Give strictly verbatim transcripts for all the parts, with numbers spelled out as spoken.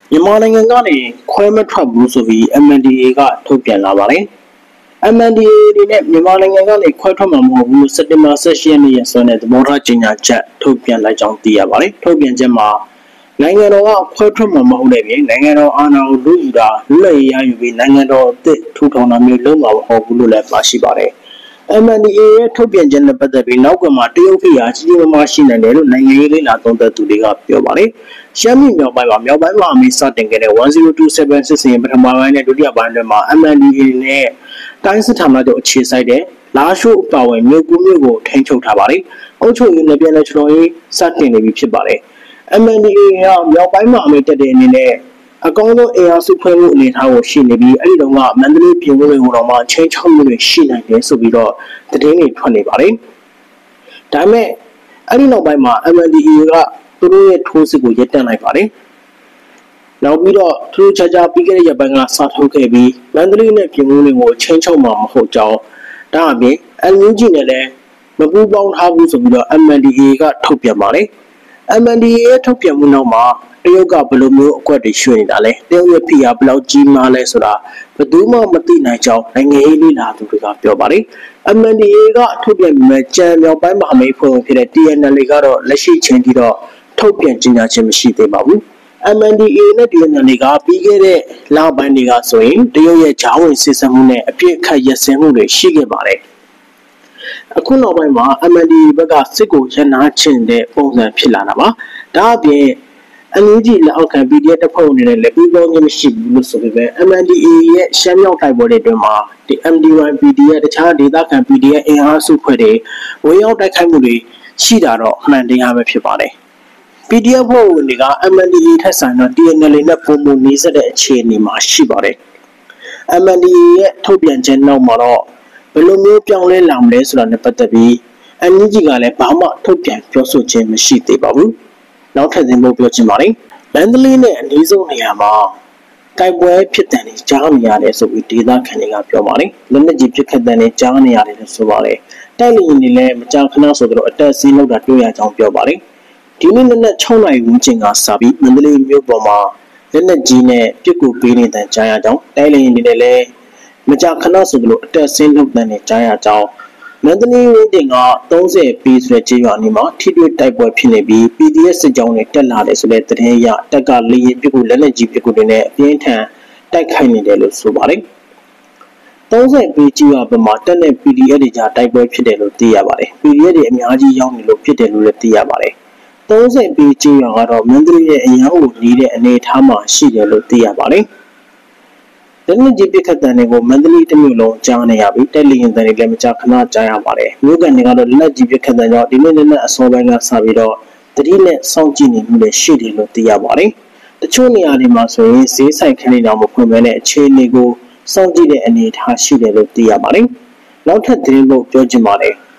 မြန်မာနိုင်ငံကနေခွဲမထွက်ဘူးဆိုပြီး M N D A ကထုတ်ပြန်လာပါတယ်။ M N D A အနေနဲ့မြန်မာနိုင်ငံကနေခွဲထွက်မှာမဟုတ်ဘူးစက်တင်ဘာ၁၈ရက်နေ့ရက်စွဲနဲ့သဘောထားကြေညာချက်ထုတ်ပြန်လိုက်ကြောင်းသိရပါတယ်။ထုတ်ပြန်ချက်မှာနိုင်ငံတော်ကခွဲထွက်မှာမဟုတ်တဲ့ပြင်နိုင်ငံတော်အာဏာကိုလူယူတာလူ့လက်ရယူပြီးနိုင်ငံတော်အသစ်ထူထောင်တာမျိုးလုပ်မှာမဟုတ်ဘူးလို့လည်းပါရှိပါတယ်။ M N D A ရဲ့ထုတ်ပြန်ချက်နဲ့ပတ်သက်ပြီးနောက်ကွယ်မှာတရုတ်ဖိအားကြီးကြီးမားမားရှိနေတယ်လို့နိုင်ငံရေးလေ့လာသုံးသပ်သူတွေကပြောပါတယ်။ရှမ်းပြည်မြောက်ပိုင်းမှာမြောက်ပိုင်းမှာအမိစတင်ခဲ့တဲ့one zero two sevenစစ်စင်ပထမပိုင်းနဲ့ဒုတိယပိုင်းတွေမှာ M N D A နဲ့တိုင်းစစ်ဌာနချုပ်အခြေစိုက်တဲ့လာရှိုးအပါဝင်မြို့ကူးမြို့ကိုထိန်းချုပ်ထားပါတယ်။အုပ်ချုပ်ရေးနဲ့ပြည်내ကျွန်တော်ရေးစတင်နေပြီဖြစ်ပါတယ်။ M N D A ကမြောက်ပိုင်းမှာအမိတက်တဲ့အနေနဲ့အကောင်းဆုံးအင်အားစုဖွဲ့မှုအနေထားကိုရှိနေပြီးအဲ့ဒီတော့ကမန္တလေးပြည်ဝင်ကိုတော့မှချင်းချောက်မှုတွေရှိနိုင်တယ်ဆိုပြီးတော့သတင်းတွေထွက်နေပါတယ်။ဒါပေမဲ့အဲ့ဒီနောက်ပိုင်းမှာ M N D A ကသူတို့ရဲ့ထိုးစစ်ကိုရပ်တန့်လိုက်ပါတယ်။နောက်ပြီးတော့သူတို့ချာချာပြီးခဲ့တဲ့ရက်ပိုင်းကစထုတ်ခဲ့ပြီးမန္တလေးနဲ့ပြည်ဝင်ကိုချင်းချောက်မှာမဟုတ်ကြောင်းဒါအပြင်အန်ယူဂျီနဲ့လည်းမပူးပေါင်းထားဘူးဆိုပြီးတော့ M N D A ကထုတ်ပြန်ပါတယ်။ M N D A ရဲ့ထုတ်ပြန်မှုနောက်မှာတရုတ်ကဘယ်လိုမျိုးအကွက်တွေရွှေ့နေတာလဲတရုတ်ရဲ့ဖိအားဘယ်လောက်ကြီးမားလဲဆိုတာဘယ်သူမှမသိနိုင်ကြောင်းနိုင်ငံရေးလေ့လာသူတွေကပြောပါတယ်။ M N D A ကထုတ်ပြန်မဲ့ကြံမြောက်ပိုင်းမှာအမိဖွဲ့ဖြစ်တဲ့ T N L A ကတော့လက်ရှိချိန်ထိတော့ထုတ်ပြန်ကြေညာခြင်းမရှိသေးပါဘူး။ M N D A နဲ့ T N L A ကပြီးခဲ့တဲ့လပိုင်းတွေကဆိုရင်တရုတ်ရဲ့ဂျားဝင်စစ်ဆင်မှုနဲ့အပြစ်ခတ်ရစင်မှုတွေရှိခဲ့ပါတယ်။အခုနောက်ပိုင်းမှာ M N D A ဘက်ကစစ်ကိုရန်နာချင်တဲ့ပုံစံဖြစ်လာတာပါ။ဒါအပြင်အန်ယူဂျီလက်အောက်ခံ P D F တပ်ဖွဲ့ဝင်တွေနဲ့လည်းပူးပေါင်းခြင်းမရှိဘူးလို့ဆိုပေမဲ့ M N D A ရဲ့ရှမ်းမြောက်တိုက်ပွဲတွေအတွင်းမှာဒီ M D Y P D F တခြားဒေသခံ P D F အင်အားစုဖွဲ့တွေဝင်ရောက်တိုက်ခိုက်မှုတွေရှိတာတော့အမှန်တရားပဲဖြစ်ပါတယ်။ P D F ဖွဲ့ဝင်တွေက M N D A ထက်ဆိုင်တော့ T N L A နဲ့ပုံမှန်နေဆက်တဲ့အခြေအနေမှာရှိပါတယ်။ M N D A ရဲ့ထုတ်ပြန်ချက်နောက်မှာတော့ဘယ်လိုမျိုးပြောင်းလဲလာမလဲဆိုတာနဲ့ပတ်သက်ပြီး အန်ယူဂျီကလည်းဘာမှထုတ်ပြန်ပြောဆိုခြင်းမရှိသေးပါဘူး။နောက်ထပ်တင်ဖို့ပြောချင်ပါတယ်။မန္တလေးနဲ့အနည်းဆုံးနေရာမှာတိုက်ပွဲဖြစ်တဲ့နေကြားနေရတယ်ဆိုပြီးဒေသခံတွေကပြောပါတယ်။လက်နက်ကြီးဖြစ်ခဲ့တဲ့ကြားနေရတယ်လို့ဆိုပါတယ်။တိုက်လေယာဉ်တွေလည်းမကြာခဏဆိုတော့အတက်စီးလောက်တာတွေ့ရကြောင်းပြောပါတယ်။ဒီနေ့နက်နက်၆နာရီဝန်းကျင်ကစပြီးမန္တလေးမြို့ပေါ်မှာလက်နက်ကြီးနဲ့ပစ်ကူပေးနေတဲ့ကြားရကြောင်းတိုက်လေယာဉ်တွေလည်းမကြာခဏဆိုလို့အတက်ဆင်းလောက်တဲ့ကြားရကြောင်းမန္တလေးဝင်းတင်ကသုံးဆယ်ปีဆိုတဲ့ကြေးရွာနေမှာထိတွေ့တိုက်ပွဲဖြစ်နေပြီး P D F စစ်ကြောင်းတွေတက်လာတယ်ဆိုတဲ့သတင်းအရတက်ကလေရင်ပစ်ကူလက်နက်ကြီးပစ်ကူတွေနဲ့အပြင်းထန်တိုက်ခိုက်နေတယ်လို့ဆိုပါတယ်။သုံးဆယ်ปีကြေးရွာဘက်မှာတက်တဲ့ P D F တွေကြားတိုက်ပွဲဖြစ်တယ်လို့သိရပါတယ်။ P D F တွေအများကြီးရောက်နေလို့ဖြစ်တယ်လို့လည်းသိရပါတယ်။သုံးဆယ်ปีကြေးရွာကတော့မန္တလေးရဲ့အရန်ကိုနေတဲ့အနေအထားမှာရှိတယ်လို့သိရပါတယ်။လက်နက်ကြီးပစ်ခတ်တဲ့တွေကိုမန္တလေးတမျိုးလုံးကြားနေရပြီးတက်လီရင်တဲ့လည်းမကြာခဏကြားရပါတယ်။မြို့ကန်တွေကတော့လက်နက်ကြီးပစ်ခတ်တဲ့ကြောင့်ဒီနေ့နေ့အစောပိုင်းကစပြီးတော့တတိနဲ့စောင့်ကြည့်နေမှုတွေရှိတယ်လို့သိရပါတယ်။တချို့နေရာတွေမှာဆိုရင်ဈေးဆိုင်ခန်းတွေတော့မဖွင့်ဘဲနဲ့အခြေအနေကိုစောင့်ကြည့်တဲ့အနေအထားရှိတယ်လို့သိရပါတယ်။နောက်ထပ်သတင်းဖို့ပြောချင်ပါတယ်။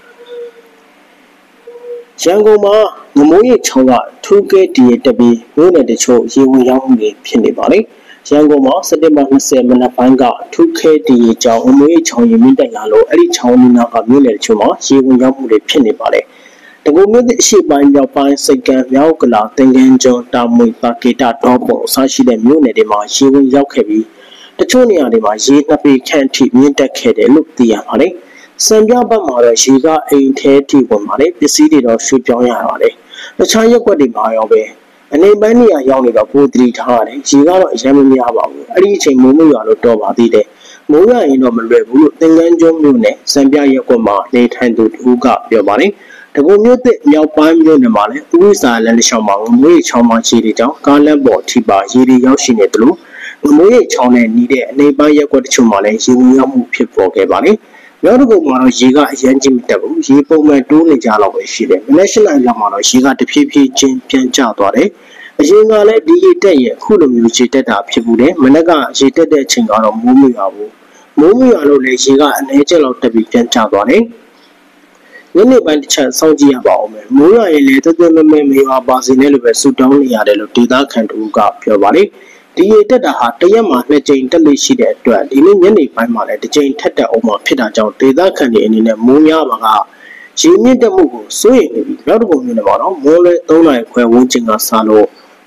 ရန်ကုန်မှာငမိုးရိပ်ချောင်းကထူးကဲတည်တက်ပြီးမြို့နယ်တချို့ရေဝင်ရောက်မှုတွေဖြစ်နေပါတယ်။ရန်ကုန်မှာစက်တင်ဘာ၂၀မနက်ပိုင်းကထူးခဲတည်ကြောင်းငမိုးရိပ်ချောင်းရင်မြင့်တက်လာလို့အဲ့ဒီချောင်းနီးနားကမြို့နယ်တချို့မှာရေဝင်ရောက်မှုတွေဖြစ်နေပါတယ်။တကူမြို့အရှိပိုင်းမြောက်ပိုင်းစိတ်ကံမြောက်ကလာသင်္ကန်းကျွန်းတာမွေပါကေတာဒေါပုံအစရှိတဲ့မြို့နယ်တွေမှာရေဝင်ရောက်ခဲ့ပြီးတချို့နေရာတွေမှာရေနှစ်ပေခန့်ထိမြင့်တက်ခဲ့တယ်လို့သိရပါတယ်။စံပြဘက်မှာတော့ရေကအိမ်ထဲထိဝင်ပါတယ်ပစ္စည်းတွေတော့ရွှေ့ပြောင်းရပါတယ်။တခြားရက်ွက်တွေမှာရောပဲအနေပိုင်းနေရာရောက်နေတော့ကိုသတိထားရတယ်ရေကတော့အရင်မများပါဘူးအဲ့ဒီအချိန်မိုးမရွာလို့တော့ပါသေးတယ်မိုးရွာရင်တော့မလွယ်ဘူးလို့သင်္ကန်းကျွန်းမြို့နယ်စံပြရက်ကွက်မှာနေထိုင်သူတူကပြောပါတယ်တကူမြို့သစ်မြောက်ပိုင်းမြို့နယ်မှာလည်းဥပ္ပစာလမ်းတစ်လျှောက်မှာငမိုးရိပ်ချောင်းမှာခြေတွေကြောင့်ကားလမ်းပေါ်ထိပါရေတွေရောက်ရှိနေတယ်လို့ငမိုးရိပ်ချောင်းနဲ့နီးတဲ့အနေပိုင်းရက်ကွက်တချို့မှာလည်းရေဝင်ရောက်မှုဖြစ်ပေါ်ခဲ့ပါတယ်နောက်တစ်ခုမှာတော့ရေကအရင်ချင်းမတက်ဘူးရေပုံမှန်တိုးနေကြတော့ပဲရှိတယ်မနေ့ရှစ်လလောက်မှာတော့ရေကတဖြည်းဖြည်းချင်းပြန်ကျသွားတယ်အရင်ကလည်းဒီရေတက်ရဲ့အခုလိုမျိုးရေတက်တာဖြစ်ဘူးလေမနေ့ကရေတက်တဲ့အချိန်ကတော့မိုးမရွာဘူးမိုးမရွာလို့လေရေကအနည်းချက်လောက်တက်ပြီးပြန်ကျသွားတယ်ညနေပိုင်းတစ်ချက်စောင့်ကြည့်ရပါဦးမယ်မိုးရွာရင်လေတက်တက်မမဲမရွာပါစေနဲ့လို့ပဲဆူတောင်းနေရတယ်လို့ဒေသခံတူကပြောပါတယ်ဒီရေတက်တာဟာတရက်မှာနှစ်ကြိမ်တက်လို့ရှိတဲ့အတွက်ဒီနေ့ညနေပိုင်းမှာလည်းတစ်ကြိမ်ထက်တက်အောင်မှဖြစ်တာကြောင့်ဒေသခံတွေအနေနဲ့မိုးများပါကရေမြင့်တက်မှုကိုစိုးရိမ်နေပြီးနောက်တစ်ပုံမျိုးနဲ့ပေါ့နော်မိုးလေသုံးနာရီခွဲဝန်းကျင်ကစလို့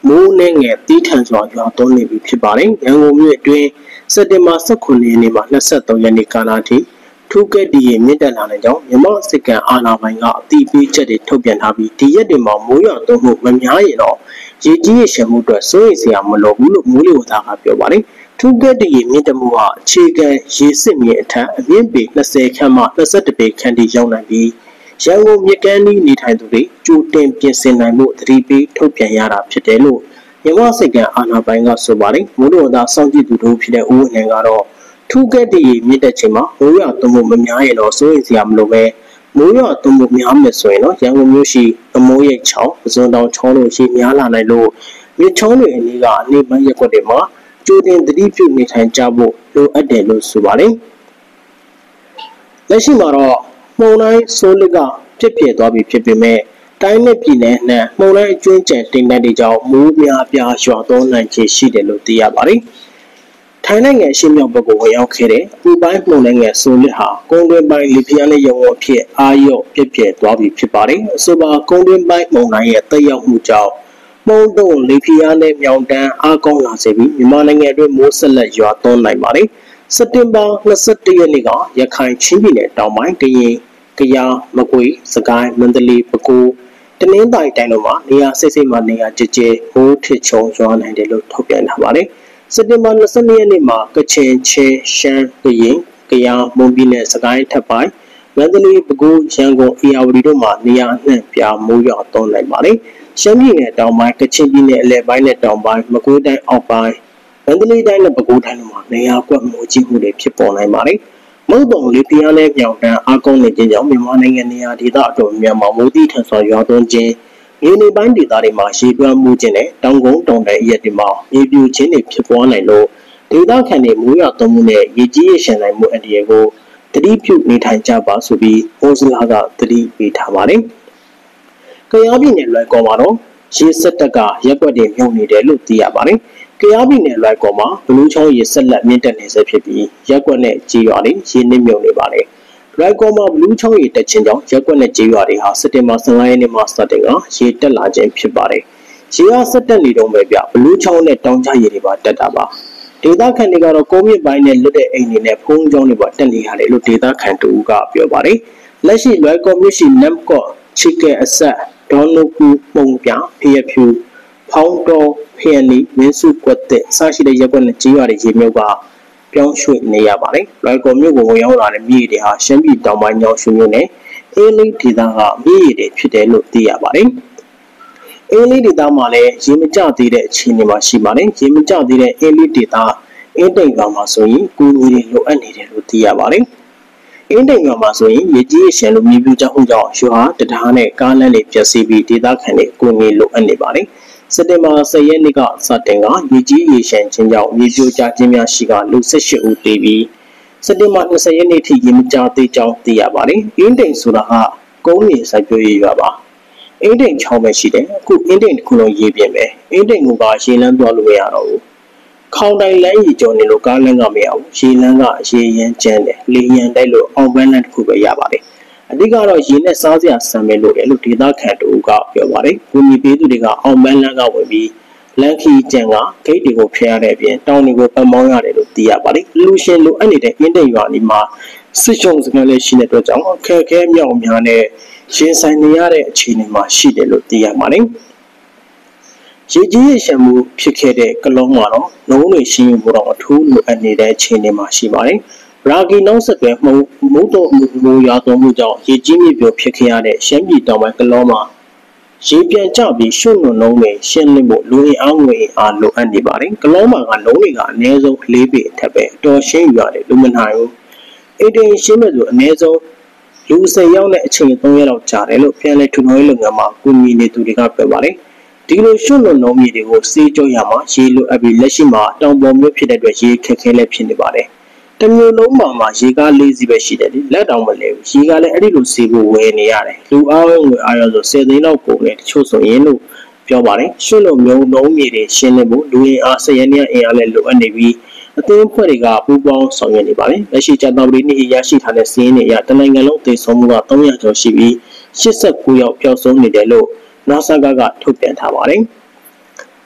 မိုးနဲ့ငယ်တီးထန်စွာရွာသွန်းနေပြီဖြစ်ပါတယ်။ရန်ကုန်မြို့အတွင်းစက်တင်ဘာ၁၉ရက်နေ့မှ၂၃ရက်နေ့ကာလထိထူးကဲတည်မြင့်တက်လာတဲ့ကြောင့်မြန်မာစစ်ကောင်အာဏာပိုင်ကအတိပေးချက်တွေထုတ်ပြန်ထားပြီးဒီရက်တွေမှာမိုးရွာသွန်းမှုမများရင်တော့ရေကြီးရေရှမ်းမှုအတွက်စိုးရိမ်စရာမလိုဘူးလို့မိုးလေဝသကပြောပါတယ်။ထူးကဲတည်မြင့်တက်မှုဟာအခြေခံရေစစ်မြေအထက်အမြင့်ပေ၂၀ခန့်မှ၂၁ပေခန့်ထိရောက်နိုင်ပြီးရန်ကုန်မြစ်ကမ်းဤနေထိုင်သူတွေကြိုတင်ပြင်ဆင်နိုင်မှုသတိပေးထုတ်ပြန်ရတာဖြစ်တယ်လို့မြန်မာစစ်ကောင်အာဏာပိုင်ကဆိုပါတယ်။မိုးလေဝသစောင့်ကြည့်သူတို့ဖြစ်တဲ့ဦးဝင်းနိုင်ကတော့ထူးကဲတည်မြင့်တက်ခြင်းမှာမိုးရွာသွန်းမှုမများရင်တော့စိုးရိမ်စရာမလိုပဲမိုးရွာသွန်းမှုများမယ်ဆိုရင်တော့ရန်ကုန်မြို့ရှိအမိုးရိပ်ချောင်းပဇွန်တောင်ချောင်းတို့ရှိများလာနိုင်လို့မြစ်ချောင်းတွေအနည်းကအနည်းပိုင်းရက်ွက်တွေမှာကြိုတင်သတိပြုနေထိုင်ကြဖို့လိုအပ်တယ်လို့ဆိုပါတယ်။လက်ရှိမှာတော့မှုန်တိုင်းဆိုးလကပြစ်ပြဲသွားပြီဖြစ်ပေမဲ့တိုင်းနဲ့ပြည်နယ်နဲ့မှုန်တိုင်းအကျွင်းကျန်တင်တဲ့တွေကြောင့်မိုးများပြားရွာသွန်းနိုင်ခြေရှိတယ်လို့သိရပါတယ်။ထိုင်းနိုင်ငံအရှေ့မြောက်ဘက်ကိုဝင်ရောက်ခဲ့တဲ့အပူပိုင်းမှုန်နိုင်ငံဆိုလစ်ဟာကုန်းတွင်းပိုင်းလေပြင်းနဲ့ရုံဝဖြစ်အာရုံပြည့်ပြည့်သွားပြီဖြစ်ပါတယ်။အဆိုပါကုန်းတွင်းပိုင်းမှုန်တိုင်းရဲ့တက်ရောက်မှုကြောင့်မှုန်တုံလေပြင်းနဲ့မြောင်တန်းအားကောင်းလာစေပြီးမြန်မာနိုင်ငံအတွင်းမိုးဆက်လက်ရွာသွန်းနိုင်ပါတယ်။စက်တင်ဘာ၂၁ရက်နေ့ကရခိုင်ချင်းပြည်နယ်တောင်ပိုင်းကရင်ကယားမကွေးစကိုင်းမန္တလေးပဲခူးတနင်္သာရီတိုင်းတို့မှာနေရာစိတ်စိတ်မှနေရာကျကျမိုးထစ်ချုံရွာနိုင်တယ်လို့ထုတ်ပြန်ထားပါတယ်။စက်တင်ဘာ၂၂ရက်နေ့မှာကချင်ချင်းရှမ်းကရင်ကယားမွန်ပြည်နယ်စကိုင်းထပ်ပိုင်းမန္တလေးပဲခူးရန်ကုန်အေရဝတီတို့မှာနေရာအနှံ့ပြားမိုးရွာသွန်းနိုင်ပါတယ်။ရှမ်းပြည်နယ်တောင်ပိုင်းကချင်ပြည်နယ်အလယ်ပိုင်းနဲ့တောင်ပိုင်းမကွေးတိုင်းအောက်ပိုင်းမန္တလေးတိုင်းနဲ့ပဲခူးတိုင်းတို့မှာနေရာကွက်မိုးကြီးမှုတွေဖြစ်ပေါ်နိုင်ပါတယ်။မုတ်တုံလေပြင်းနဲ့မြောင်တန်းအားကောင်းနေခြင်းကြောင့်မြန်မာနိုင်ငံနေရာဒေသအတော်များများမိုးတိထန်စွာရွာသွန်းခြင်းမြေနေပိုင်းဒေသတွေမှာရေတွန်းမှုခြင်းနဲ့တောင်ကုန်းတောင်တန်းအရက်တွေမှာမြေပြိုခြင်းတွေဖြစ်ပွားနိုင်လို့ဒေသခံတွေမိုးရွာသွန်းမှုနဲ့ရေကြီးရေရှမ်းနိုင်မှုအန္တရာယ်ကိုသတိပြုနေထိုင်ကြပါဆိုပြီးဟိုစလာကသတိပေးထားပါတယ်။ကယားပြည်နယ်လွိုင်ကော်မှာတော့ရေစက်တက်ကရက်ွက်တွေမြုပ်နေတယ်လို့သိရပါတယ်။ကယားပြည်နယ်လွိုင်ကော်မှာဘလူးချောင်းရေဆက်လက်မြင့်တက်နေဆဲဖြစ်ပြီးရက်ွက်နဲ့ကြီးရွာတွေရေနစ်မြုပ်နေပါတယ်။လွိုင်ကော်မှာဘလူးချောင်းရေတက်ခြင်းကြောင့်ရက်ွက်နဲ့ကြီးရွာတွေဟာစက်တင်ဘာ၁၅ရက်နေ့မှာစတင်ကရေတက်လာခြင်းဖြစ်ပါတယ်။ရေအားဆက်တက်နေတော့ပဲပြဘလူးချောင်းနဲ့တောင်ကျရေတွေပါတက်တာပါ။ဒေသခံတွေကတော့ကုန်းမြင့်ပိုင်းနဲ့လွတ်တဲ့အိမ်တွေနဲ့ဖုံးကြောင်းတွေပါတက်နေရတယ်လို့ဒေသခံတို့ကပြောပါတယ်။လက်ရှိလွိုင်ကော်မြို့ရှိနမ်ကော့ချီကဲအဆက်ဒေါ်နိုကူပုံပြဖျက်ဖြူဖောင်းတော်ဖျက်နီမင်းစုကွက်တဲ့စရှိတဲ့ရက်ွက်နဲ့ကြီးရွာတွေရေမြုပ်ကပြောင်းရွှေ့နေရပါတယ်။လွိုင်ကော်မြို့ကိုဝင်ရောက်လာတဲ့မြေတွေဟာရှမ်းပြည်တောင်ပိုင်းညောင်ရွှေမြို့နယ်အေးလိဒေသကမြေတွေဖြစ်တယ်လို့သိရပါတယ်။အေးလိဒေသမှာလည်းရေမကျသေးတဲ့အခြေအနေမှာရှိပါတယ်။ရေမကျသေးတဲ့အေးလိဒေသအင်းတိန်ကောင်မှာဆိုရင်ကူညီတွေလိုအပ်နေတယ်လို့သိရပါတယ်။အင်းတိန်ကောင်မှာဆိုရင်ရေကြီးရေရှမ်းလိုမြေပြိုကျမှုကြောင့်ရွာတံတားနဲ့ကားလမ်းတွေပျက်စီးပြီးဒေသခံတွေကူညီလိုအပ်နေပါတယ်။စက်တင်ဘာ၁၀ရက်နေ့ကစတင်ကရေကြီးရေရှမ်းခြင်းကြောင့်မြေပြိုကျခြင်းများရှိကလူ၁၈ဦးသေပြီးစက်တင်ဘာ၂၀ရက်နေ့ထိရေမကျသေးကြောင်းသိရပါတယ်။အင်းတိန်ဆိုတာကကုန်းမြေစိုက်ပျိုးရေးရွာပါ။အင်းတိန်ချောင်းပဲရှိတယ်။အခုအင်းတိန်တစ်ခုလုံးရေပြင်ပဲ။အင်းတိန်ကရေလမ်းသွားလို့မရတော့ဘူး။ခေါင်တိုင်လမ်းရေကျော်နေလို့ကားလမ်းကမရဘူး။ရေလမ်းကရေရမ်းကျန်းတယ်။လေရန်တိုက်လို့အောင်ပန်းလမ်းတစ်ခုပဲရပါတယ်။အဓိကတော့ရေနဲ့စားစရာဆံမဲလို့တယ်လို့ဒေသခံတို့ကပြောပါတယ်။ဘူမီပေးသူတွေကအောင်ပန်းလမ်းကဝင်ပြီးလမ်းခီကျန်ကဂိတ်တွေကိုဖျက်ရတဲ့အပြင်တောင်တွေကိုပတ်မောင်းရတယ်လို့သိရပါတယ်။လူရှင်လိုအပ်နေတဲ့အင်းတိန်ရွာဒီမှာစစ်ချုံစကန်လေးရှိတဲ့အတွက်ကြောင့်အခက်အခဲမြောက်များနဲ့ရင်ဆိုင်နေရတဲ့အခြေအနေမှာရှိတယ်လို့သိရပါတယ်။ရေကြီးရေရှမ်းမှုဖြစ်ခဲ့တဲ့ကလုံးမှာတော့လုံးတွေရှင်းယူဖို့တော့အထူးလိုအပ်နေတဲ့အခြေအနေမှာရှိပါတယ်။ရာဂီနောက်ဆက်တွဲမှုမုတ်တော်မူရာသွန်းမှုကြောင့်ရေကြီးမြေပြိုဖြစ်ခဲ့ရတဲ့ရှမ်းပြည်တောင်ပိုင်းကလုံးမှာရေပြန်ကျပြီးရှုံနုံလုံးတွေရှင်းလင်းဖို့လူအင်အားငွေအားလိုအပ်နေပါတယ်။ကလုံးမှာကလုံးတွေကအနည်းဆုံး၄ပေအထက်ပဲအတော်ရှင်းယူရတယ်လူမနိုင်ဘူး။အိတ်တင်ရှင်းမဲ့ဆိုအနည်းဆုံးလူ၁၀ယောက်နဲ့အချိန်၃ရက်လောက်ကြာတယ်လို့ပြန်လည်ထူထောင်ရေးလုပ်ငန်းမှာကူညီနေသူတွေကပြောပါတယ်။ဒီလိုရှုံနုံလုံးမြေတွေကိုစေးကြောရမှာရေလိုအပ်ပြီးလက်ရှိမှာတောင်ပေါ်မျိုးဖြစ်တဲ့အတွက်ရေခက်ခဲလည်းဖြစ်နေပါတယ်။တမျိုးလုံးမှာမှာရေကားလေးစီးပဲရှိတယ်လေလက်တောင်မလဲဘူးရေကလည်းအဲ့ဒီလိုစီးဖို့ဝယ်နေရတယ်လူအားငွေအားရဆို၁၀သိန်းလောက်ကုန်တယ်တချို့ဆိုရင်လို့ပြောပါတယ်ရှုံလုံးမျိုးလုံးမြေတွေရှင်းလင်းဖို့လူရင်းအား၁၀ရက်နေ့အင်အားလည်းလိုအပ်နေပြီးအသင်းဖွဲ့တွေကပူးပေါင်းဆောင်ရွက်နေပါတယ်လက်ရှိကြာတော်ပြည်နေ့ရရှိထားတဲ့စီးရင်တွေအရတနိုင်ငံလုံးတည်ဆုံမှုက၃ရာကျော်ရှိပြီး၈၉ယောက်ပျောက်ဆုံးနေတယ်လို့နာဆာကကထုတ်ပြန်ထားပါတယ်ဒီ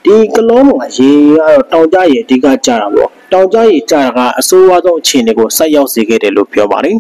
ဒီကလုံးမှာရေကတော့တောင်ကျရေအဓိကကျတာပေါ့တောင်ကျရေကျတာကအဆိုးအဝါဆုံးအခြေအနေကိုဆက်ရောက်စေခဲ့တယ်လို့ပြောပါတယ်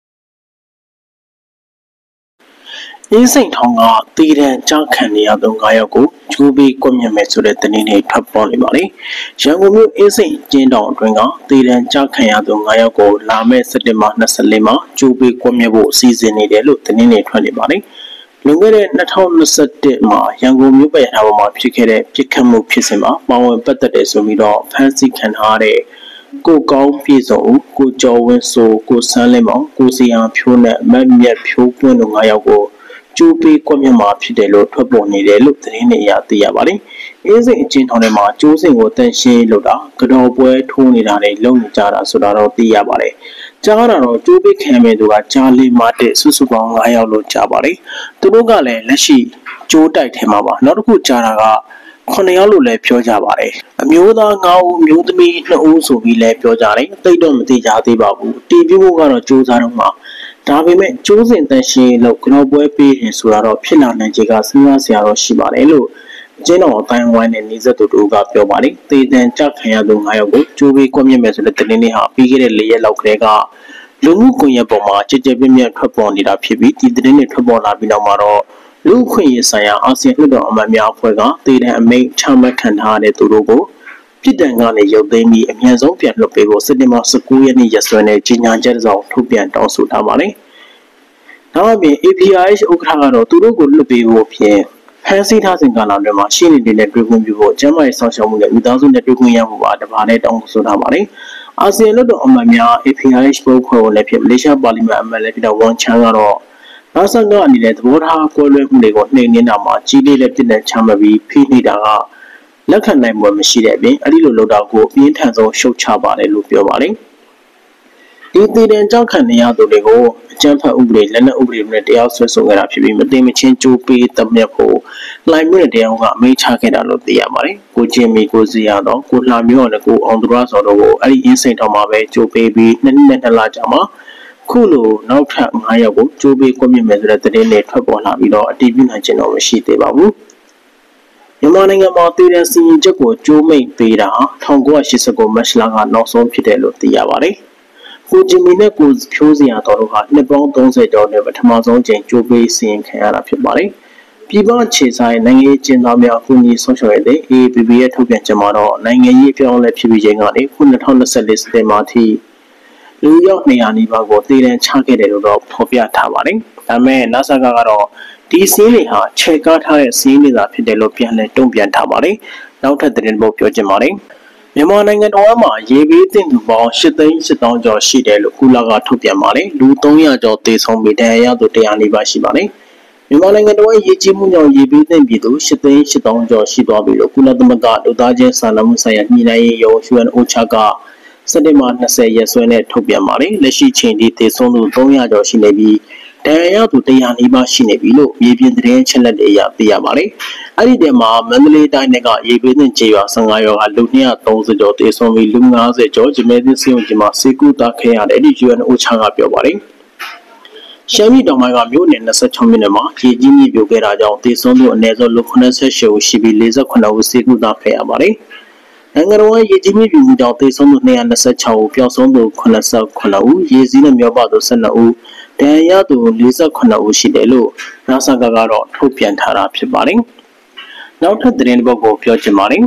အင်းစိန်ထောင်ကတည်တံကြောက်ခံနေရသောငါးယောက်ကိုဂျူဘီကွပ်မြက်မဲ့ဆိုတဲ့သတင်းတွေထွက်ပေါ်နေပါလေရန်ကုန်မြို့အင်းစိန်ကျင်းတောင်အတွင်းကတည်တံကြောက်ခံရသောငါးယောက်ကိုလာမယ့်စက်တင်ဘာ၂၄မှာဂျူဘီကွပ်မြက်ဖို့အစီအစဉ်နေတယ်လို့သတင်းတွေထွက်နေပါလေလွန်ခဲ့တဲ့၂၀၂၁မှာရန်ကုန်မြို့ပြည်တော်မှာဖြစ်ခဲ့တဲ့ပြစ်ခတ်မှုဖြစ်စဉ်မှာပါဝင်ပတ်သက်တယ်ဆိုပြီးတော့ဖမ်းဆီးခံထားတဲ့ကိုကောင်းပြည်စုံဦးကိုကျော်ဝင်းစိုးကိုဆန်းလင်းမောင်ကိုစီယာဖြိုးနဲ့မတ်မြတ်ဖြိုးပွင့်တို့ငါးယောက်ကိုကျူပီကွက်မြက်မှာဖြစ်တယ်လို့ထွက်ပေါ်နေတယ်လို့သတင်းတွေအရသိရပါတယ်။အင်းစိန်အချင်းထောင်ထဲမှာကျိုးစင်ကိုတန်ရှင်းလို့တာကတော်ပွဲထိုးနေတာတွေလုံနေကြတာဆိုတာတော့သိရပါတယ်။ကြားတာတော့ကျိုးပီခံမဲ့သူကကြားလေးမတဲ့စုစုပေါင်း၅ယောက်လို့ကြားပါတယ်။သူတို့ကလည်းလက်ရှိကျိုးတိုက်ထဲမှာပါနောက်တစ်ခုကြားတာကခုနှစ်ယောက်လို့လည်းပြောကြပါတယ်။အမျိုးသား၅ဦးအမျိုးသမီး၂ဦးဆိုပြီးလည်းပြောကြတယ်။သိတော့မသိကြသေးပါဘူး။တီးပြဖို့ကတော့စူးစမ်းတော့မှာဒါပေမဲ့ကျိုးစင်တန်ရှင်းလို့ကြောပွဲပေးတယ်ဆိုတာတော့ဖြစ်လာနိုင်ခြေကစဉ်းစားစရာတော့ရှိပါတယ်လို့ကျင်းတော်အတိုင်းဝိုင်းနဲ့နေဆက်သူတို့ကပြောပါတယ်။တေတန်ကြခံရသူ၅ယောက်ကိုကျိုးပေးကွပ်မြက်မယ်ဆိုတဲ့သတင်းလေးဟာပြီးခဲ့တဲ့၄ရက်လောက်ကလေးကလူမှုကွန်ရက်ပေါ်မှာကြည်ကြဲပြင်းပြင်းထွက်ပေါ်နေတာဖြစ်ပြီးဒီသတင်းတွေထွက်ပေါ်လာပြီးနောက်မှာတော့လူ့ခွင့်ရေးဆိုင်ရာအာဆီယံလွှတ်တော်အမတ်များအဖွဲ့ကတေတန်အမိန့်ချမှတ်ခံထားတဲ့သူတို့ကိုပြည်တံကနေရုပ်သိမ်းပြီးအမြန်ဆုံးပြန်လွှတ်ပေးဖို့စက်တင်ဘာ၁၉ရက်နေ့ရက်စွဲနဲ့ကြီးညာချက်တစ်စောင်ထုတ်ပြန်တောင်းဆိုထားပါတယ်။နောက်အပြင် A P I H ဥက္ကဋ္ဌကတော့သူတို့ကိုလွှတ်ပေးဖို့ဖြင့်ဖမ်းဆီးထားစဉ်ကာလအတွင်းမှာရှင်းနေတဲ့တွေ့ခွင့်ပြုဖို့ကျန်းမာရေးဆောင်ရှောက်မှုနဲ့ဦးသားစုနဲ့တွေ့ခွင့်ရမှုပါတပါးနဲ့တောင်းဆိုထားပါတယ်။အာဆီယံလွှတ်တော်အမတ်များ A P I H ဘုတ်ဖွဲ့ကိုလည်းဖြစ်မလေးရှားပါလီမန်အမတ်လည်းဖြစ်တဲ့ဝန်ချန်ကတော့နာဆန်ကအနေနဲ့သဘောထားကွဲလွဲမှုတွေကိုနှိမ်နင်းတာမှာကြီးလေးလက်ပြတဲ့ချမှတ်ပြီးဖိနှိပ်တာကလက်ခံနိုင်မှုမရှိတဲ့အပြင်အဲ့ဒီလိုလုပ်တာကိုအပြင်းထန်ဆုံးရှုတ်ချပါတယ်လို့ပြောပါတယ်။ဒီတည်တဲ့ကြောက်ခံနေရသူတွေကိုအကြမ်းဖက်ဥပဒေလက်နက်ဥပဒေနဲ့တရားစွဲဆိုခဲ့တာဖြစ်ပြီးမသိမချင်းကြိုးပေးတမျက်ဖို့လိုင်မြို့နယ်တရားကအမိန့်ချခဲ့တာလို့သိရပါတယ်။ကိုချင်းမီကိုစီရတော့ကိုလှမျိုးနဲ့ကိုအောင်သူရစောတို့ကိုအဲ့ဒီအင်းစိန်တော်မှာပဲကြိုးပေးပြီးနှစ်နှစ်နှစ်လကြာမှာခုလိုနောက်ထပ်၅ယောက်ကိုကြိုးပေးကွပ်မြက်မယ်ဆိုတဲ့သတင်းတွေထွက်ပေါ်လာပြီးတော့အတည်ပြုနိုင်ခြင်းတော့မရှိသေးပါဘူး။မြန်မာနိုင်ငံမှာတည်တဲ့စီရင်ချက်ကိုကြိုးမိတ်ပေးတာ၁၉၈၉မတ်လကနောက်ဆုံးဖြစ်တယ်လို့သိရပါတယ်။ကိုဂျင်မီနဲ့ကိုဖြိုးစရာတော်တို့ဟာနှစ်ပေါင်း၃၀ကျော်နဲ့ပထမဆုံးချိန်ကြိုးပေးစီရင်ခံရတာဖြစ်ပါတယ်။ပြည်ပခြေဆိုင်နိုင်ငံရေးကျင်းသားများအခုညီဆုံးရှုံးရတဲ့ A P P ရဲ့ထုတ်ပြန်ချက်မှာတော့နိုင်ငံရေးပြောင်းလဲဖြစ်ပြီးချိန်ကနေခု၂၀၂၄စက်တင်ဘာထိလူရောက်နေရာနီးပါးကိုတည်တံချခဲ့တယ်လို့တော့ဖော်ပြထားပါတယ်။ဒါပေမဲ့နာဆာကတော့ဒီစီးတွေဟာချဲကားထားတဲ့စီးတွေသာဖြစ်တယ်လို့ပြန်လည်တုံ့ပြန်ထားပါတယ်။နောက်ထပ်သတင်းပေါ်ပြောချင်ပါတယ်။မြန်မာနိုင်ငံတော်မှာရေဘေးသင့်သူပေါင်း၈သိန်း၈သောင်းကျော်ရှိတယ်လို့ကုလကထုတ်ပြန်ပါတယ်။လူ၃ရာကျော်သေဆုံးပြီးဒဏ်ရာရသူ၁၀၀နီးပါးရှိပါတယ်။မြန်မာနိုင်ငံတော်ရဲ့ရေကြီးမှုကြောင့်ရေဘေးသင့်ပြည်သူ၈သိန်း၈သောင်းကျော်ရှိသွားပြီလို့ကုလသမဂ္ဂလူသားချင်းစာနာမှုဆိုင်ရာညှိနှိုင်းရေးရုံး U N O C H A ကစက်တင်ဘာ၂၀ရက်စွဲနဲ့ထုတ်ပြန်ပါတယ်။လက်ရှိချိန်ထိသေဆုံးသူ၃ရာကျော်ရှိနေပြီးဒဏ်ရာရသူ၁၀၀နီးပါးရှိနေပြီလို့မြေပြင်သတင်းချက်လက်တွေအရသိရပါတယ်။အဲ့ဒီတည်းမှာမန္တလေးတိုင်းကရေဘေးသင့်ကျေးရွာ၁၅ရွာကလူ၂၃၀ကျော်သေဆုံးပြီးလူ၅၀ကျော်ဂျမဲသင်းစီယုံကြီးမှာစေကူတာခဲ့ရတယ်လို့ U N O C H A ကပြောပါတယ်။ရှမ်းပြည်တောင်ပိုင်းကမြို့နယ်၂၆မိနစ်မှာရေကြီးမြစ်ပြိုခဲ့တာကြောင့်သေဆုံးသူအနည်းဆုံးလူ၇၈ဦးရှိပြီး၄၈ဦးစေကူတာခဲ့ရပါတယ်။နိုင်ငံတော်ရဲ့ရေကြီးမြစ်ပြိုမှုကြောင့်သေဆုံးသူ၂၂၆ဦးပျောက်ဆုံးသူ၇၈ဦးရေစီးနဲ့မျောပါသူ၁၂ဦးဒဏ်ရာရသူ၄၈ဦးရှိတယ်လို့နာဆာကတော့ထုတ်ပြန်ထားတာဖြစ်ပါတယ်။နောက်ထပ်သတင်းတစ်ပုဒ်ကိုပြောချင်ပါတယ်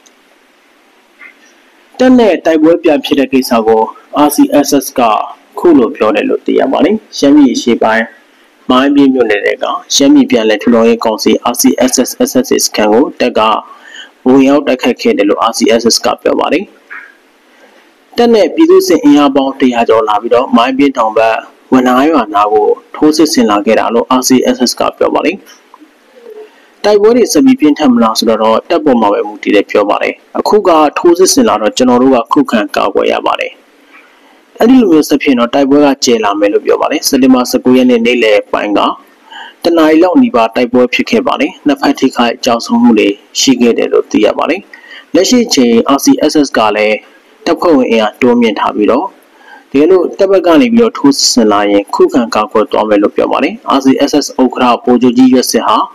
။တက်နဲ့တိုက်ပွဲပြန်ဖြစ်တဲ့ကိစ္စကို R C S S ကခုလိုပြောတယ်လို့သိရပါတယ်။ရှမ်းပြည်ရှေ့ပိုင်းမိုင်းပြင်းမြို့နယ်ကရှမ်းပြည်ပြန်လည်ထူထောင်ရေးကောင်စီ R C S S S S စခန်းကိုတက်ကဝင်ရောက်တိုက်ခတ်ခဲ့တယ်လို့ R C S S ကပြောပါတယ်။တက်နဲ့ပြည်သူ့စစ်အင်အားပေါင်း၁၀၀ကျော်လာပြီးတော့မိုင်းပြင်းတောင်ဘက်ဝန်နာရွာနာကိုထိုးစစ်ဆင်လာခဲ့တာလို့ R C S S ကပြောပါတယ်။တိုက်ပွဲတွေဆက်ပြီးပြင်းထန်မလားဆိုတော့တပ်ပေါ်မှာပဲမူတည်တယ်ပြောပါတယ်။အခုကထိုးစစ်ဆင်လာတော့ကျွန်တော်တို့ကခုခံကာကွယ်ရပါတယ်။အဲ့ဒီလိုမျိုးဆက်ဖြစ်တော့တိုက်ပွဲကကျဲလာမယ်လို့ပြောပါတယ်။စက်တင်ဘာ၁၉ရက်နေ့နေ့လယ်ပိုင်းကတနအီလောက်နီးပါးတိုက်ပွဲဖြစ်ခဲ့ပါတယ်။နှစ်ဖက်ထိခိုက်ကြောက်ဆုံးမှုတွေရှိခဲ့တယ်လို့သိရပါတယ်။လက်ရှိချိန် R C S S ကလည်းတပ်ဖွဲ့ဝင်အင်အားတိုးမြင့်ထားပြီးတော့ဒီလိုတပ်ဘက်ကနေပြီးတော့ထိုးစစ်ဆင်လာရင်ခုခံကာကွယ်သွားမယ်လို့ပြောပါတယ်။ R C S S ဥက္ကဋ္ဌပိုဂျိုကြီးရွက်စစ်ဟာ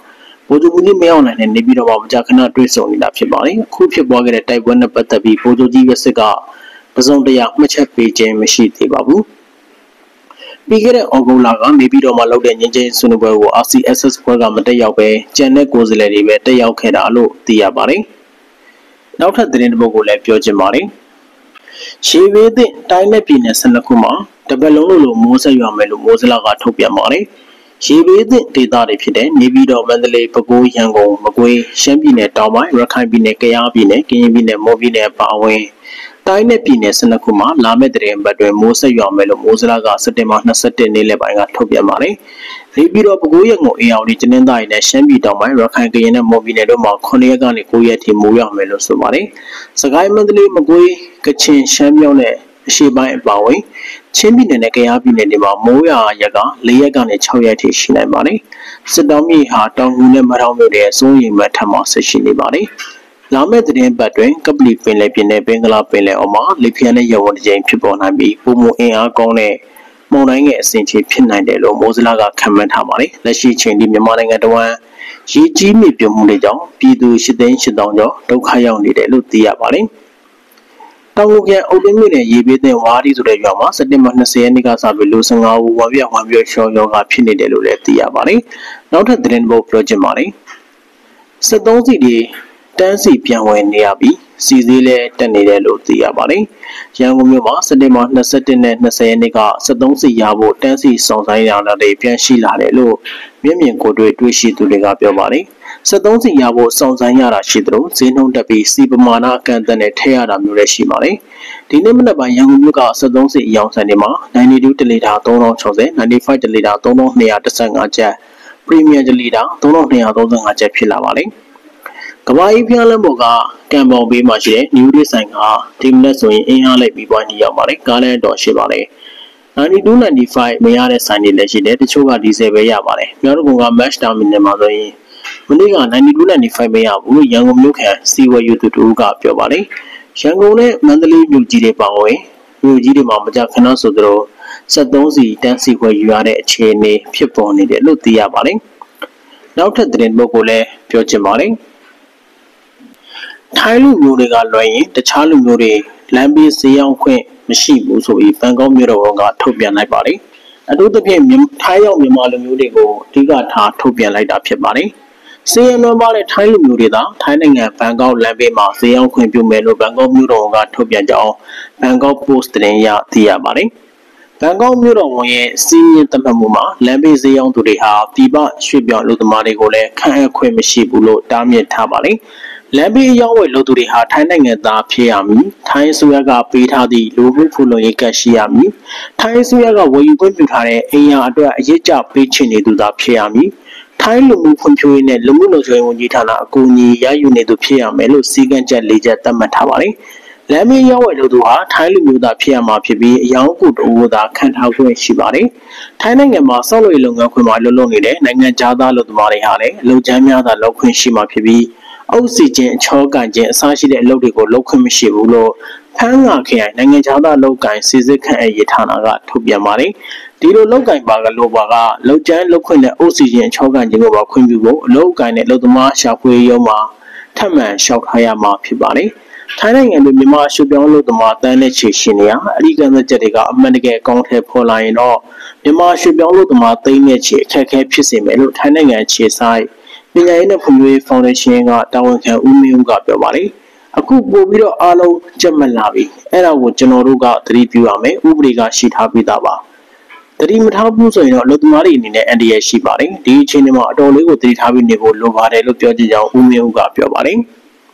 ဗိုလ်ချုပ်ကြီးမင်းအောင်လှိုင်နဲ့နေပြည်တော်မှာမကြာခဏတွေ့ဆုံနေတာဖြစ်ပါတယ်။အခုဖြစ်ပွားခဲ့တဲ့တိုက်ပွဲနဲ့ပတ်သက်ပြီးဗိုလ်ချုပ်ကြီးရဲ့စစ်ကတစုံတရာမှတ်ချက်ပေးခြင်းမရှိသေးပါဘူး။ပြီးခဲ့တဲ့ဩဂုတ်လကနေပြည်တော်မှာလုပ်တဲ့ငြိမ်းချမ်းရေးဆွေးနွေးပွဲကို R C S S ဘက်ကမတက်ရောက်ပဲကျန်တဲ့ကိုယ်စားလှယ်တွေပဲတက်ရောက်ခဲ့တာလို့သိရပါတယ်။နောက်ထပ်သတင်းတစ်ပုဒ်ကိုလည်းပြောချင်ပါတယ်။ရှေးဘေးသည့်တိုင်းနဲ့ပြည်နယ်ဆယ်နှစ်ခုမှာတပတ်လုံးလို့မိုးဆက်ရွာမယ်လို့မိုးစလကထုတ်ပြန်ပါတယ်။ရေဘေးသင့်ဒေသတွေဖြစ်တဲ့နေပြည်တော်မန္တလေးပဲခူးရန်ကုန်မကွေးရှမ်းပြည်နယ်တောင်ပိုင်းရခိုင်ပြည်နယ်ကယားပြည်နယ်ကရင်ပြည်နယ်မွန်ပြည်နယ်အပါအဝင်တိုင်းနဲ့ပြည်နယ်ဆယ်နှစ်ခုမှာလာမယ့်တဲ့ပတ်တွင်မိုးဆက်ရွာမယ်လို့မိုးစလကစက်တင်ဘာ၂၁နေ့လယ်ပိုင်းကထုတ်ပြန်ပါတယ်။နေပြည်တော်ပဲခူးရန်ကုန်အေအောင်ဒီကျင်းသားရည်နဲ့ရှမ်းပြည်တောင်ပိုင်းရခိုင်ကရင်နဲ့မွန်ပြည်နယ်တို့မှာခုနှစ်ရက်ကနေကိုးရက်ထိမိုးရွာမယ်လို့ဆိုပါတယ်။စကိုင်းမန္တလေးမကွေးကချင်ရှမ်းမြောက်နဲ့အရှေ့ပိုင်းအပါအဝင်ချင်းပြည်နယ်နဲ့ကယားပြည်နယ်တွေမှာမိုးရွာရက်က၄ရက်ကနေ၆ရက်ထိရှိနိုင်ပါတယ်။စစ်တောင်းမြေဟာတောင်ငူနဲ့မထောင်မြို့တွေအစိုးရမှတ်ထမှာဆက်ရှိနေပါတယ်။လာမယ့်သတင်းပတ်တွင်ကပလီပင်လယ်ပြင်နဲ့ဘင်္ဂလားပင်လယ်အော်မှာလေပြင်းနဲ့ရဝန်းတစ်ကြိမ်ဖြစ်ပေါ်နိုင်ပြီးပုံမှန်အင်အားကောင်းတဲ့မုန်တိုင်းငယ်အဆင့်ချင်းဖြစ်နိုင်တယ်လို့မိုးစလကခန့်မှန်းထားပါတယ်။လက်ရှိချိန်ထိမြန်မာနိုင်ငံတဝန်းရေကြီးမြေပြိုမှုတွေကြောင့်ပြည်သူ၈သိန်း၈သောင်းကျော်ဒုက္ခရောက်နေတယ်လို့သိရပါတယ်။တောင်ငူခရိုင်အုတ်တင်းမြို့နယ်ရေဘေးသင့်ဝါးဒီဆိုတဲ့ရွာမှာစက်တင်ဘာ၂၀ရက်နေ့ကစပြီးလူ၁၅ဦးဝမ်းပြဝမ်းပြောရှော့ရောဂါဖြစ်နေတယ်လို့လည်းသိရပါတယ်။နောက်ထပ်သတင်းပုဒ်ပြောချင်ပါတယ်။စက်သုံးစီတွေတန်းစီပြန်ဝယ်နေရပြီးစီစည်းလည်းတက်နေတယ်လို့သိရပါတယ်။ရန်ကုန်မြို့မှာစက်တင်ဘာ၂၁နဲ့၂၀ရက်နေ့ကစက်သုံးစီရဖို့တန်းစီဆောင်ဆိုင်ရတာတွေပြန်ရှိလာတယ်လို့မျက်မြင်ကိုယ်တွေ့တွေ့ရှိသူတွေကပြောပါတယ်။စက်သုံးစီရဖို့စောင့်ဆိုင်ရတာရှိသလိုဈေးနှုန်းတက်ပြီးစီပမာဏအကန့်အသတ်နဲ့ထည့်ရတာမျိုးလည်းရှိပါတယ်။ဒီနေ့မနက်ပိုင်းရန်ကုန်မြို့ကစက်သုံးစီအယောင်ဆိုင်တွေမှာ၉၂တလီတာ၃၆၀, ၉၅တလီတာ၃၂၁၅ကျပ်, ပရီမီယံတလီတာ၃၂၃၅ကျပ်ဖြစ်လာပါတယ်။ကမ္ဘာကြီးဖျားလမ်းပေါ်ကကံပေါင်ဘေးမှာရှိတဲ့ New Day ဆိုင်ကဒီမနက်ဆိုရင်အင်အားလိုက်ပြီးပွားနေရောက်ပါတယ်။ကားလမ်းတော်ရှိပါတယ်။၉၂၉၅မရတဲ့ဆိုင်တွေလည်းရှိတယ်။တချို့ကဒီဇယ်ပဲရပါတယ်။မြောက်ဒဂုံက Match Terminal မှာဆိုရင်မနေ့က၉၂၉၅မရဘူးလို့ရန်ကုန်မြို့ခံစီဝယ်ယူသူတို့ကပြောပါတယ်။ရန်ကုန်နဲ့မန္တလေးမြို့ကြီးတွေပါဝင်မြို့ကြီးတွေမှာမကြခဏဆိုသလိုစက်သုံးစီတန်းစီဝယ်ယူရတဲ့အခြေအနေဖြစ်ပေါ်နေတယ်လို့သိရပါတယ်။နောက်ထပ်သတင်းပုဒ်ကိုလည်းပြောချင်ပါတယ်။ထိုင်းလူမျိုးတွေကလွှဲရင်တခြားလူမျိုးတွေလမ်းဘေးဈေးရောက်ခွင့်မရှိဘူးဆိုပြီးဘန်ကောက်မြို့တော်ကထုတ်ပြန်လိုက်ပါတယ်။အထူးသဖြင့်ထိုင်းရောက်မြန်မာလူမျိုးတွေကိုအဓိကထားထုတ်ပြန်လိုက်တာဖြစ်ပါတယ်။စီရင်လွန်ပါတဲ့ထိုင်းလူမျိုးတွေသာထိုင်းနိုင်ငံဘန်ကောက်လမ်းဘေးမှာဈေးရောက်ခွင့်ပြုမယ်လို့ဘန်ကောက်မြို့တော်ကထုတ်ပြန်ကြောင်းဘန်ကောက်ပို့စ်သတင်းရသိရပါတယ်။ဘန်ကောက်မြို့တော်ရဲ့စီးရင်သတ်မှတ်မှုမှာလမ်းဘေးဈေးရောက်သူတွေဟာပြည်ပရွှေ့ပြောင်းလူသမားတွေကိုလည်းခန့်အပ်ခွင့်မရှိဘူးလို့တားမြစ်ထားပါတယ်။လမ်းဘေးရောက်ဝယ်လူသူတွေဟာထိုင်းနိုင်ငံသားဖြစ်ရမည်။ထိုင်းအစိုးရကပေးထားသည့်လူမှုဖူလုံရေးကတ်ရှိရမည်။ထိုင်းအစိုးရကဝယ်ယူခွင့်ပြုထားတဲ့အိမ်ယာအတွက်အရေးကြပေးချင်နေသူသာဖြစ်ရမည်။ထိုင်းလူမှုဖွံ့ဖြိုးရေးနဲ့လူမှုလုံခြုံရေးဝန်ကြီးဌာနအကူအညီရယူနေသူဖြစ်ရမယ်လို့စီကံချက်၄ချက်သတ်မှတ်ထားပါတယ်။လမ်းဘေးရောက်ဝယ်လူသူဟာထိုင်းလူမျိုးသားဖြစ်ရမှာဖြစ်ပြီးအယောင်ကူတအိုးသာခံထားခွင့်ရှိပါတယ်။ထိုင်းနိုင်ငံမှာစောက်လုပ်ရေးလုပ်ငန်းခွင်မှာလှုပ်လှုပ်နေတဲ့နိုင်ငံခြားသားလူသမားတွေဟာလည်းအလုပ်ချမ်းများသာလုပ်ခွင့်ရှိမှာဖြစ်ပြီးအောက်ဆီဂျင်အချောကန်ခြင်းအစားရှိတဲ့အလုပ်တွေကိုလုပ်ခွင့်မရှိဘူးလို့ဖန်းငါခရိုင်နိုင်ငံခြားသားလုပ်ကိုင်စီစစ်ခန့်အရေးဌာနကထုတ်ပြန်ပါတယ်။ဒီလိုလုပ်ကိုင်ပါကလို့ပါကလုပ်ကျန်းလုပ်ခွင့်နဲ့အောက်ဆီဂျင်အချောကန်ခြင်းကိုပါခွင့်ပြုဖို့အလုပ်ကိုင်တဲ့လုပ်သမားရှာဖွေရုံမှာထပ်မံလျှောက်ထားရမှာဖြစ်ပါတယ်။ထိုင်းနိုင်ငံတွင်မြန်မာရွှေပြောင်းလုပ်သမားတန်းနဲ့ချီရှိနေရအဓိကမဲ့ချက်တွေကအမှန်တကယ်အကောင့်ထဲပေါ်လာရင်တော့မြန်မာရွှေပြောင်းလုပ်သမားသိန်းနဲ့ချီအခက်အခဲဖြစ်စေမယ်လို့ထိုင်းနိုင်ငံခြေဆိုင်ပညာရေးနဲ့ဖွံ့ဖြိုးရေးဖောင်ဒေးရှင်းကတာဝန်ခံဦးမင်းဦးကပြောပါတယ်။အခုပို့ပြီးတော့အားလုံးကြက်မှတ်လာပြီ။အဲ့ဒါကိုကျွန်တော်တို့ကသတိပြုရမယ်။ဥပဒေကရှိထားပြီးသားပါ။သတိမထားဘူးဆိုရင်တော့လူသမားတွေအနေနဲ့အန္တရာယ်ရှိပါတယ်။ဒီအချိန်မှာအတော်လေးကိုသတိထားပြီးနေဖို့လိုပါတယ်လို့ပြောကြကြောင်းဦးမင်းဦးကပြောပါတယ်။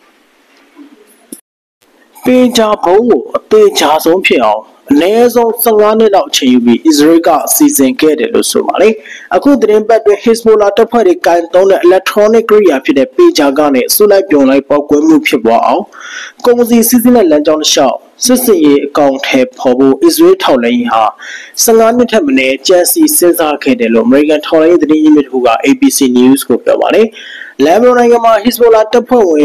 ပင်ချာဘုံကိုအသေးချာဆုံးဖြစ်အောင်အနည်းဆုံး၁၅နှစ်လောက်ချိန်ယူပြီးအစ္စရေးကအစီအစဉ်ခဲ့တယ်လို့ဆိုပါတယ်။အခုသတင်းပတ်တွင် Hezbollah တပ်ဖွဲ့တွေကန်တုံးတဲ့ electronic ကိရိယာဖြစ်တဲ့ပေချာကနေအစုလိုက်ပြုံလိုက်ပေါက်ကွဲမှုဖြစ်ပွားအောင်ကုန်စည်စီးဆင်းတဲ့လမ်းကြောင်းတစ်လျှောက်စစ်စင်ရေးအကောင့်ထဲပေါ်ဖို့အစ္စရေးထောက်လှမ်းရေးဟာ၁၅နှစ်ထက်မနည်းကြံစီစဉ်းစားခဲ့တယ်လို့ American ထောက်လှမ်းရေးသတင်းရင်းမြစ်တစ်ခုက A B C News ကိုပြောပါတယ်။ လက်ဘနွန်နိုင်ငံမှာ Hezbollah တပ်ဖွဲ့ဝင်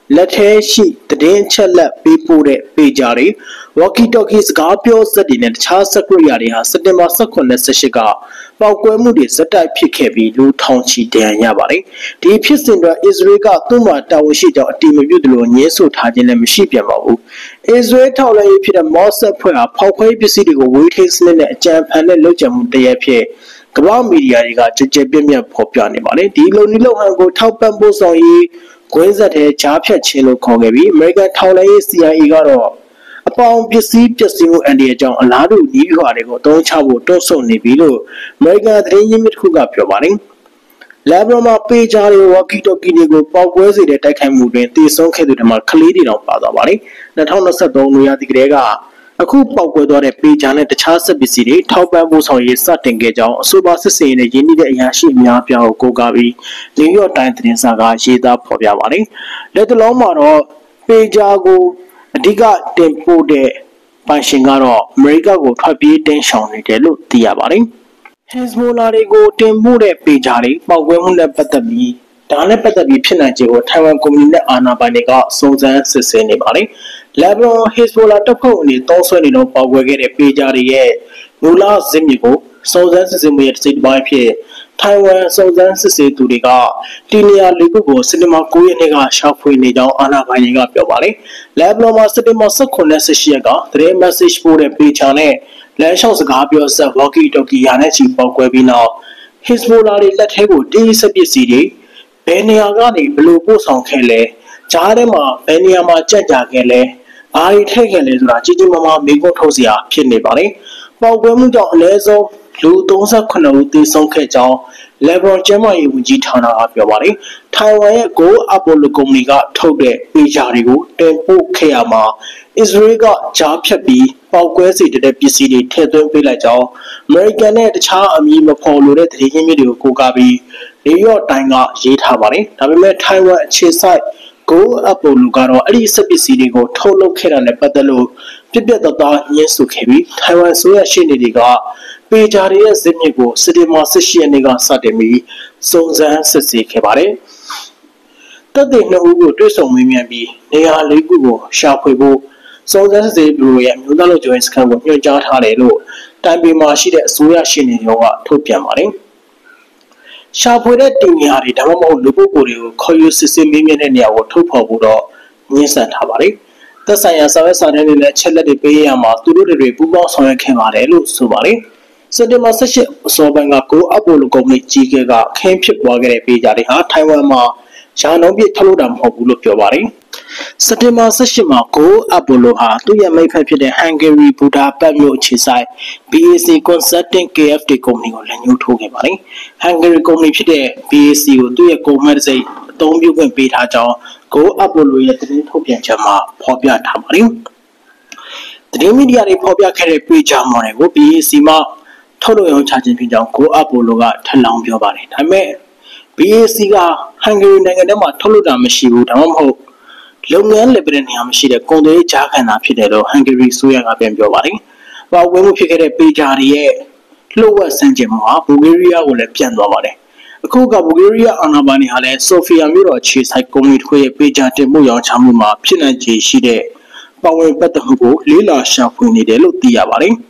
လက်ထဲရှိသတင်းချက်လက်ပေးပို့တဲ့ပေဂျာတွေ walkie talkie စကားပြောစက်တွေနဲ့တခြားစက်ကိရိယာတွေဟာစက်တင်ဘာ ၁၇ နဲ့ ၁၈ ကပေါက်ကွဲမှုတွေဇက်တိုက်ဖြစ်ခဲ့ပြီးလူထောင်ချီဒဏ်ရာရပါတယ်။ဒီဖြစ်စဉ်အတွက်အစ္စရေးကသူ့မှာတာဝန်ရှိကြောင်းအတိမပြုသလိုညှင်းဆိုထားခြင်းလည်းမရှိပြန်ပါဘူး။အစ္စရေးထောက်လှမ်းရေးဖြစ်တဲ့မော့ဆက်ဖွဲ့ဟာဖောက်ခွဲပစ္စည်းတွေကိုဝေးထိန်းစနစ်နဲ့အကြံဖန်တဲ့လုပ်ကြံမှုတရက်ဖြစ်ကမ္ဘာမီဒီယာတွေကကြကြပြန့်ပြန့်ဖော်ပြနေပါတယ်။ဒီလိုနည်းလုပ်ဟန်ကိုထောက်ပံ့ပို့ဆောင်ရေးကွင်းဆက်တဲ့ကြားဖြတ်ခြင်းလို့ခေါ်ခဲ့ပြီးအမေရိကန်ထောက်လှမ်းရေး C I A ကတော့အပေါင်းပစ္စည်းပျက်စီးမှုအန္တရာယ်ကြောင့်အလားတူဤရွာတွေကိုအသုံးချဖို့တွန်းဆုတ်နေပြီလို့အမေရိကန်သတင်းရင်းမြစ်တစ်ခုကပြောပါတယ်။လက်ဘရန်မှာပေဂျာတွေဝါကီတိုကီတွေကိုပေါက်ကွဲစေတဲ့တိုက်ခိုက်မှုတွင်တည်ဆုံခဲ့သူတွေမှာကလေးတွေတောင်ပါသွားပါတယ်။၂၀၂၃နွေရာသီကတည်းကအခုပေါက်ကွဲသွားတဲ့ပေဂျာနဲ့တခြားစက်ပစ္စည်းတွေထောက်ပံ့ပို့ဆောင်ရေးစတင်ခဲ့ကြောင်းအဆိုပါစစ်ဆေးရေးရင်းနှီးတဲ့အရာရှိအများပြားကိုကိုးကားပြီးနယူးယောက်တိုင်းသတင်းစာကရေးသားဖော်ပြပါတယ်။လက်တလုံးမှာတော့ပေဂျာကိုအဓိကတင်ပို့တဲ့ပိုင်ရှင်ကတော့အမေရိကကိုထွက်ပြေးတင်းရှောင်နေတယ်လို့သိရပါတယ်။ Hezbollah တွေကိုတင်ပို့တဲ့ပေဂျာတွေပေါက်ကွဲမှုနဲ့ပတ်သက်ပြီးဒါနဲ့ပတ်သက်ပြီးဖြစ်နိုင်ခြေကိုထိုင်ဝမ်ကွန်မြူနစ်အာဏာပိုင်တွေကစုံစမ်းစစ်ဆေးနေပါတယ်။ Lebanon Hezbollah တပ်ဖွဲ့ဝင်တွေတောင်းဆွဲနေတော့ပေါက်ကွဲခဲ့တဲ့ပေဂျာတွေရဲ့မူလဇစ်မြစ်ကိုစုံစမ်းစစ်ဆေးမှုရဲ့တစ်စိတ်တစ်ပိုင်းဖြစ်ထိုင်ဝမ်စုံစမ်းစစ်ဆေးသူတွေကတီနီယာလေးခုကိုစက်တင်ဘာ ၉ ရက်နေ့ကရှာဖွေနေကြောင်းအာဏာပိုင်တွေကပြောပါတယ်။ Lebanon မှာစက်တင်ဘာ ၁၇ နဲ့ ၁၈ ရက်ကသတင်း message ပို့တဲ့ပေဂျာနဲ့လမ်းလျှောက်စကားပြောဆက် walkie talkie ရာနဲ့ချီပေါက်ကွဲပြီးနောက် Hezbollah တွေလက်ထဲကိုတေးစက်ပစ္စည်းတွေဘယ်နေရာကနေဘလို့ပို့ဆောင်ခဲ့လဲကြားထဲမှာဘယ်နေရာမှာကြက်ကြခဲ့လဲဘာတွေထည့်ခဲ့လဲဆိုတာကြီးကြီးမားမားမေးခွန်းထုတ်စရာဖြစ်နေပါတယ်။ပေါက်ကွဲမှုကြောင့်အနည်းဆုံးလူ၃၇ဦးသေဆုံးခဲ့ကြောင်း Lebanon ကျန်းမာရေးဝန်ကြီးဌာနကပြောပါတယ်။ထိုင်ဝမ်ရဲ့ Go Apollo ကုမ္ပဏီကထုတ်တဲ့ပေဂျာတွေကိုတင်ပို့ခဲ့ရမှာအစ္စရေးကကြားဖြတ်ပြီးပေါက်ကွဲစေတဲ့ပစ္စည်းတွေထည့်သွင်းပေးလိုက်ကြောင်းအမေရိကန်နဲ့တခြားအမည်မဖော်လိုတဲ့သတင်းရင်းမြစ်တွေကိုကိုးကားပြီးနယူးယောက်တိုင်းကရေးထားပါတယ်။ဒါပေမဲ့ထိုင်ဝမ်အခြေစိုက် Go Apollo ကတော့အဲ့ဒီစက်ပစ္စည်းတွေကိုထုတ်လုပ်ခဲ့တာနဲ့ပတ်သက်လို့ပြပြတသားညှင်းဆိုခဲ့ပြီးထိုင်ဝမ်ဆိုရရှိနေတွေကပေဂျာတွေရဲ့ဇစ်မြစ်ကိုစက်တင်ဘာ ၁၈ ရက်နေ့ကစတင်ပြီးစုံစမ်းစစ်ဆေးခဲ့ပါတယ်။တပ်တွေနှစ်ဦးကိုတွေ့ဆုံမေးမြန်းပြီးနေရာလေးခုကိုရှာဖွေဖို့စုံစမ်းစစ်ဆေးသူရဲ့မြို့သားလူကြိုင်စခန်းကိုညွှန်ကြားထားတယ်လို့တိုင်ပေမှာရှိတဲ့အစိုးရရှင်းနေရောကထုတ်ပြန်ပါတယ်။ရှာဖွေတဲ့တင်ညာတွေဒါမှမဟုတ်လူပုဂ္ဂိုလ်တွေကိုခေါ်ယူစစ်ဆေးမေးမြန်းတဲ့နေရာကိုထုတ်ဖော်ဖို့တော့ညှင်းဆန်ထားပါတယ်။သက်ဆိုင်ရာစာရွက်စာတမ်းတွေနဲ့ချက်လက်တွေပေးရမှာသူတို့တွေပူးပေါင်းဆောင်ရွက်ခဲ့ပါတယ်လို့ဆိုပါတယ်။စက်တင်ဘာ ၁၈ အစောပိုင်းက Go Apollo ကုမ္ပဏီကြီးကခင်းဖြစ်ပွားခဲ့တဲ့ပေဂျာတွေဟာထိုင်ဝမ်မှာရာနှုန်းပြည့်ထုတ်လုပ်တာမဟုတ်ဘူးလို့ပြောပါတယ်။စက်တင်ဘာ ၁၈ မှာ Go Apollo ဟာသူ့ရဲ့မိတ်ဖက်ဖြစ်တဲ့ Hungary Budapest မြို့အခြေစိုက် B A C Consulting K F T ကုမ္ပဏီကိုလက်ညှိုးထိုးခဲ့ပါတယ်။ Hungary ကုမ္ပဏီဖြစ်တဲ့ B A C ကိုသူ့ရဲ့ကုန်မှတ်တစိမ့်အသုံးပြုခွင့်ပေးထားကြောင်း Go Apollo ရဲ့သတင်းထုတ်ပြန်ချက်မှာဖော်ပြထားပါတယ်။သတင်းမီဒီယာတွေဖော်ပြခဲ့တဲ့ပေဂျာမော်ဒယ်ကို B A C မှာထုတ်လုပ်ရောင်းချခြင်းဖြစ်ကြောင်း Go Apollo ကထပ်လောင်းပြောပါတယ်။ဒါပေမဲ့ B A C က Hungary နိုင်ငံထဲမှာထုတ်လုပ်တာမရှိဘူးဒါမှမဟုတ်လုပ်ငန်းလည်ပတ်နေရမရှိတဲ့ကုန်သွယ်ရေးကြားခံတာဖြစ်တယ်လို့ Hungary ဆိုရကပြန်ပြောပါတယ်။ပေါက်ကွဲမှုဖြစ်ခဲ့တဲ့ပေဂျာတွေရဲ့လှုပ်ဝက်ဆန်းကျင်မှုဟာဘူဂေးရီးယားကိုလည်းပြန်သွားပါတယ်။အခုကဘူဂေးရီးယားအာဏာပိုင်တွေဟာလည်းဆိုဖီယာမြို့တော်ခြေဆိုင်ကုမ္ပဏီတစ်ခုရဲ့ပေဂျာတင်ပို့ရောင်းချမှုမှာဖြစ်နိုင်ခြေရှိတဲ့ပါဝင်ပတ်သက်မှုကိုလေးလာရှာဖွေနေတယ်လို့သိရပါတယ်။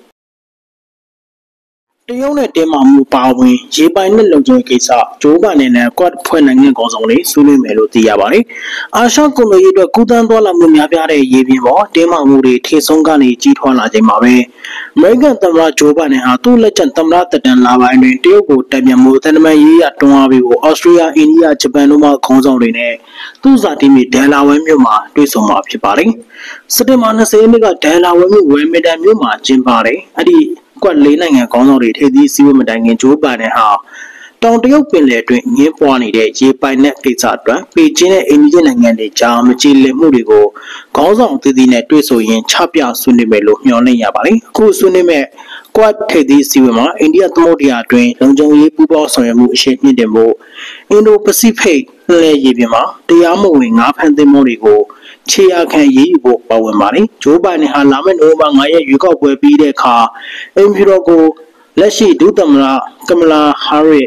တရုတ်နဲ့တင်းမာမှုပါဝင်ရေပိုင်နဲ့လုံခြုံရေးကိစ္စဂျိုးဘိုင်ဒန်နဲ့ကွတ်ဖွဲ့နိုင်ငံကောင်ဆောင်တွေဆွေးနွေးမယ်လို့သိရပါတယ်။အာရှကုန်သွယ်ရေးအတွက်ကူးသန်းသွားလာမှုများပြားတဲ့ရေပြင်ပေါ်တင်းမာမှုတွေထေဆုံးကနေကြီးထွားလာချိန်မှာပဲအမေရိကန်သမ္မတဂျိုးဘိုင်ဒန်ဟာသူ့လက်ကျန်သမ္မတသက်တမ်းလာပိုင်းတွင်တရုတ်ကိုတံပြန်မှုသံတမန်ရေးရတွန်းအားပေးဖို့အော်စတြေးလျအိန္ဒိယဂျပန်တို့မှခေါင်းဆောင်တွေနဲ့သူ့ဇာတိမြေဒဲလာဝဲမြို့မှာတွေ့ဆုံမှာဖြစ်ပါတယ်။စက်တင်ဘာ ၂၀ ရက်နေ့ကဒဲလာဝဲမြို့ဝဲမီတန်မြို့မှာကျင်းပတယ်။အဲ့ဒီကွက်လေးနိုင်ငံခေါင်းဆောင်တွေထိပ်သီးစည်းဝေးမတိုင်ခင်ဂျိုးဘိုင်ဒန်ဟာတောင်တရုတ်ပင်လယ်တွင်ငင်းပွားနေတဲ့ရေပိုင်နက်ကိစ္စအတွက်ပေကျင်းတဲ့အိန္ဒိယနိုင်ငံတွေကြားမကြေလည်မှုတွေကိုခေါင်းဆောင်သီးသီးနဲ့တွေ့ဆုံရင်းချပြဆွေးနွေးမယ်လို့မျှော်လင့်ရပါတယ်။အခုဆွေးနွေးမဲ့ကွက်ထိပ်သီးစည်းဝေးမှာအိန္ဒိယသမုဒ္ဒရာတွင်လုံခြုံရေးပူးပေါင်းဆောင်ရွက်မှုအရှိန်မြင့်တင်ဖို့အင်ဒိုပစိဖိတ်နယ်ရေပြင်မှာတရားမဝင်ငါးဖမ်းသင်္ဘောတွေကိုခြေရာခံရေးယူဖို့ပါဝင်ပါတယ်။ဂျိုးဘိုင်ဒန်ဟာလာမယ့်နိုဝင်ဘာ ၅ ရက်ရွေးကောက်ပွဲပြီးတဲ့အခါအင်ဖြူတော်ကိုလက်ရှိဒုသမ္မတကမလာဟာရစ်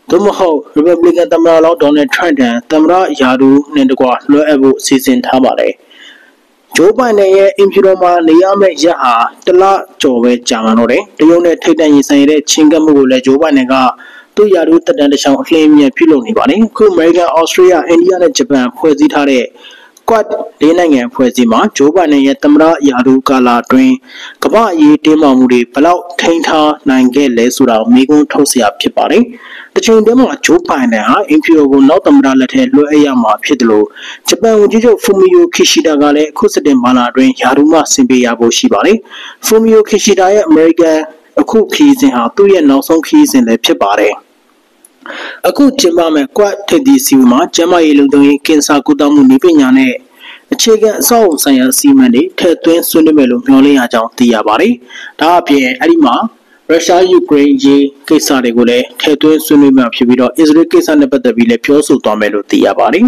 သို့မဟုတ် Republican သမ္မတလောင်း Donald Trump တန်သမ္မတယာဒူးနဲ့တကွာလွှဲအပ်ဖို့စီစဉ်ထားပါတယ်။ Joe Biden ရဲ့အင်ဖြူတော်မှာနေရမယ့်ရက်ဟာတလကျော်ပဲကြာမှတော့တယ်။တရုတ်နဲ့ထိပ်တန်းရင်ဆိုင်တဲ့ချင်းကပ်မှုကိုလည်း Joe Biden ကသူ့ယာဒူးတက်တန်းတစ်ချောင်းအလင်းအမြန်ပြုလုပ်နေပါတယ်။အခု American, Australia, India နဲ့ Japan ဖွဲ့စည်းထားတဲ့ Quad လေးနိုင်ငံဖွဲ့စည်းမှာ Joe Biden ရဲ့သမ္မတယာဒူးကာလအတွင်းကမ္ဘာအရေးတင်းမာမှုတွေဘလောက်ထိန်းထားနိုင်ခဲ့လဲဆိုတာကိုမေးခွန်းထုတ်စရာဖြစ်ပါတယ်။တချိန်တည်းမှာ Joe Biden ဟာအင်ဖြူတော်ကိုနောက်သမ္မတလက်ထက်လွှဲအပ်ရမှာဖြစ်တယ်လို့ဂျပန်ဝန်ကြီးချုပ် Fumio Kishida ကလည်းအခုစက်တင်ဘာလအတွင်းယာဒူးမှဆင်ပေးရဖို့ရှိပါတယ်။ Fumio Kishida ရဲ့ American အခုခီးစဉ်ဟာသူ့ရဲ့နောက်ဆုံးခီးစဉ်လည်းဖြစ်ပါတယ်။အခုကျင်းပမဲ့ Quad ထိပ်သီးစည်းဝေးမှာကျန်းမာရေးလုံခြုံရေးကင်ဆာကုသမှုနည်းပညာနဲ့အခြေခံအဆောက်အအုံဆိုင်ရာအစည်းအဝေးတွေထည့်သွင်းဆွေးနွေးမယ်လို့မျှော်လင့်ရကြောင်းသိရပါတယ်။ဒါအပြင်အဲ့ဒီမှာရုရှားယူကရိန်းရေးကိစ္စတွေကိုလည်းထည့်သွင်းဆွေးနွေးမှာဖြစ်ပြီးတော့အစ္စရေးကိစ္စနဲ့ပတ်သက်ပြီးလည်းပြောဆိုသွားမယ်လို့သိရပါတယ်